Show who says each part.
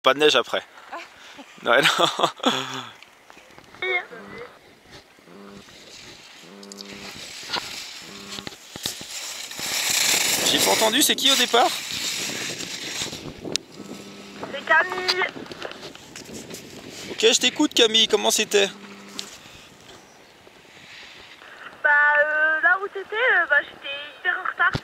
Speaker 1: Pas de neige après. Ouais, non. J'ai pas entendu, c'est qui au départ?
Speaker 2: C'est Camille.
Speaker 1: Ok, je t'écoute Camille, comment c'était?
Speaker 2: Là où c'était, j'étais hyper en retard.